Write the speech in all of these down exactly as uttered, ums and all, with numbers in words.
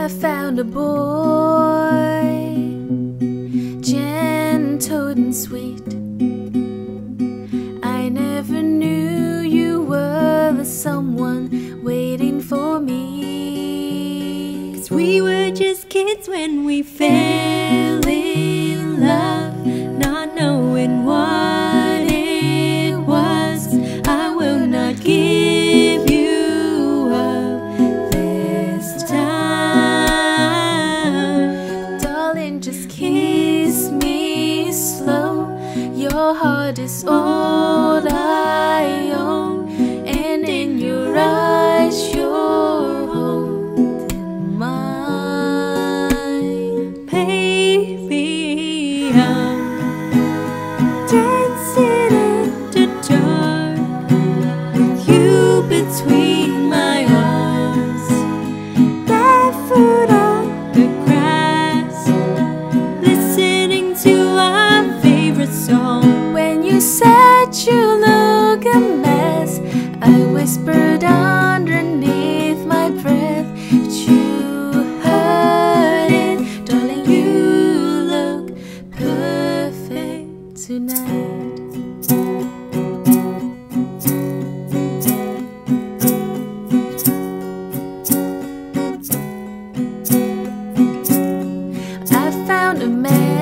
I found a boy, gentle and sweet. I never knew you were the someone waiting for me. 'Cause we were just kids when we fell in love, not knowing what it was. I will not give you up this time. Darling, just kiss me slow. Your heart is all I own, and in your eyes you're holding mine. Baby, I'm dancing in the dark with you between my arms, barefoot on the grass, listening to our favorite song. When you said you look a mess, I whispered underneath my breath, but you heard it. Darling, you look perfect tonight. I found a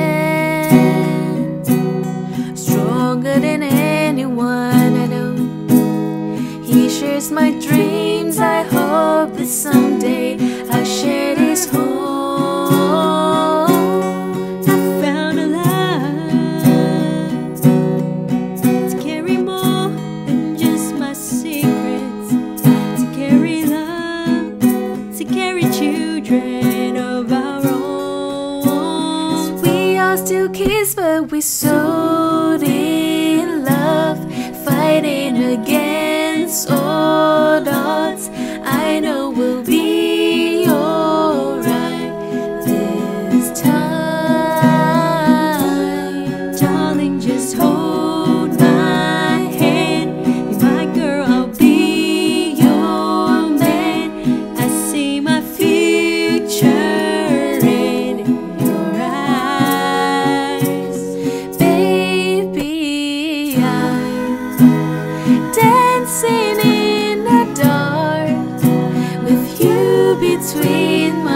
man stronger than anyone I know. He shares my dreams. I hope that someday I'll share his home. I found a love to carry more than just my secrets, to carry love, to carry children of our own. We are still kids, but we're so in love, fighting against all odds. I know we'll be alright this time. Darling, just hold my hand. Be my girl, I'll be your man. I see my future in your eyes. Baby, I'm dancing in the dark with you between my